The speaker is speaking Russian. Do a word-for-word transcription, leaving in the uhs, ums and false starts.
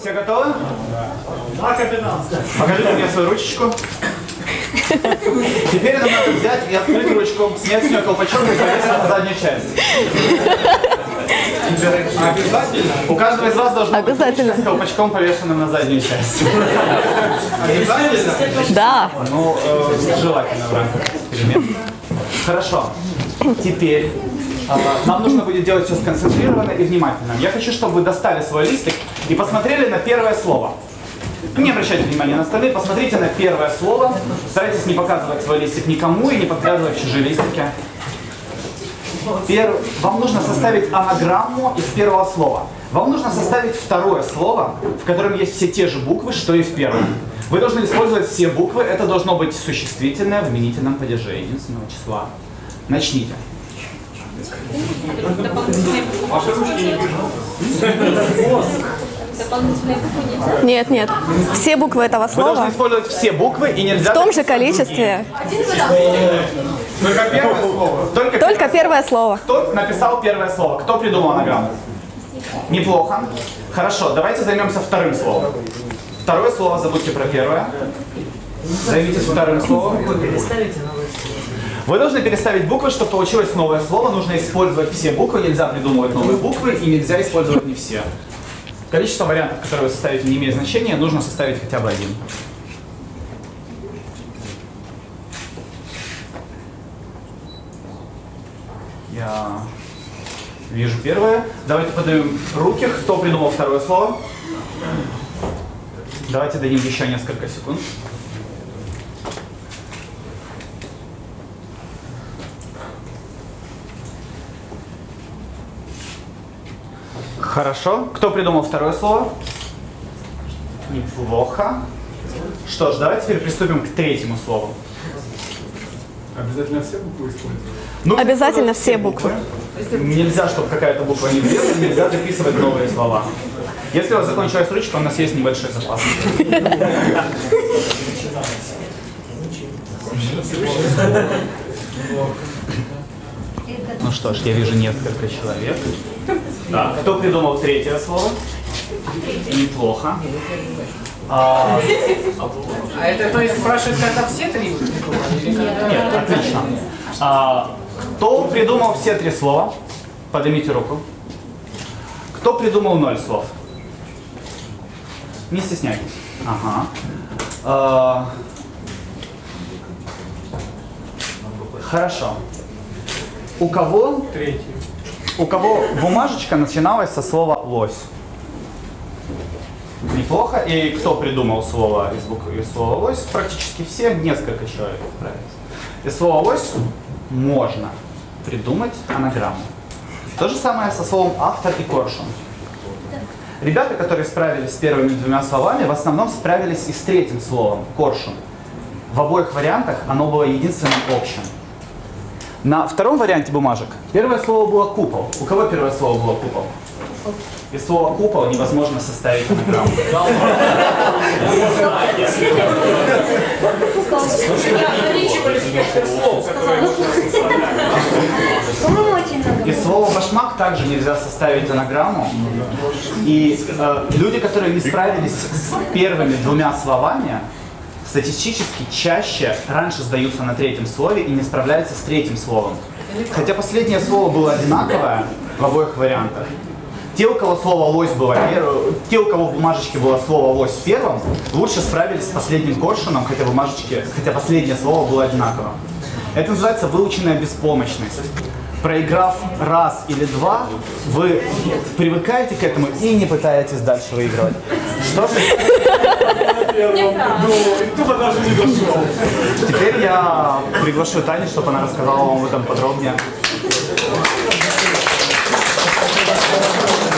Все готовы? Да, капитан. Покажите мне свою ручечку. Теперь нам надо взять и открыть ручку, снять с нее колпачок и повесить на заднюю часть. Обязательно? У каждого из вас должен быть ручка с колпачком, повешенным на заднюю часть. Обязательно? Да. Ну, э, желательно в рамках эксперимента. Хорошо. Теперь э, нам нужно будет делать все сконцентрированно и внимательно. Я хочу, чтобы вы достали свой листик и посмотрели на первое слово. Не обращайте внимания на остальные, посмотрите на первое слово. Старайтесь не показывать свой листик никому и не подглядывать в чужие листики. Пер... Вам нужно составить анаграмму из первого слова. Вам нужно составить второе слово, в котором есть все те же буквы, что и в первом. Вы должны использовать все буквы. Это должно быть существительное в именительном падеже единственного числа. Начните. Ваши ручки не вижу. Нет, нет. Все буквы этого Вы слова должны использовать все буквы и нельзя... в том же количестве. Только первое слово? Только, Только первое слово. Кто написал первое слово? Кто придумал анаграмму? Неплохо. Хорошо, давайте займемся вторым словом. Второе слово, забудьте про первое. Займитесь вторым словом. Вы должны переставить буквы, чтобы получилось новое слово. Нужно использовать все буквы, нельзя придумывать новые буквы и нельзя использовать не все. Количество вариантов, которые вы составите, не имеет значения, нужно составить хотя бы один. Я вижу первое. Давайте подаем руки. Кто придумал второе слово? Давайте дадим еще несколько секунд. Хорошо. Кто придумал второе слово? Неплохо. Что ж, давайте теперь приступим к третьему слову. Обязательно все буквы использовать? Ну, Обязательно все буквы. Нельзя, чтобы какая-то буква не влезла, нельзя дописывать новые слова. Если у вас закончилась ручка, у нас есть небольшой запас. Ну что ж, я вижу несколько человек. Да. Кто придумал третье слово? Неплохо. А, А это, то есть, спрашивают, когда все три? Нет, отлично. А, кто придумал все три слова? Поднимите руку. Кто придумал ноль слов? Не стесняйтесь. Ага. А, хорошо. У кого? Третий. У кого бумажечка начиналась со слова «лось»? Неплохо. И кто придумал слово из буквы из слова «лось»? Практически все, несколько человек справились. Из слова «лось» можно придумать анаграмму. То же самое со словом «автор» и «коршун». Ребята, которые справились с первыми двумя словами, в основном справились и с третьим словом «коршун». В обоих вариантах оно было единственным общим. На втором варианте бумажек первое слово было «купол». У кого первое слово было «купол»? Из слова «купол» невозможно составить анаграмму. Из слова «башмак» также нельзя составить анаграмму. И э, люди, которые не справились с первыми двумя словами, статистически чаще раньше сдаются на третьем слове и не справляются с третьим словом. Хотя последнее слово было одинаковое в обоих вариантах. Те, у кого слово «лось» было первым, те, у кого в бумажечке было слово «лось» первым, лучше справились с последним коршуном, хотя, бумажечке, хотя последнее слово было одинаковым. Это называется выученная беспомощность. Проиграв раз или два, вы привыкаете к этому и не пытаетесь дальше выигрывать. Что же? Кто даже не дошел. Теперь я приглашу Таню, чтобы она рассказала вам об этом подробнее.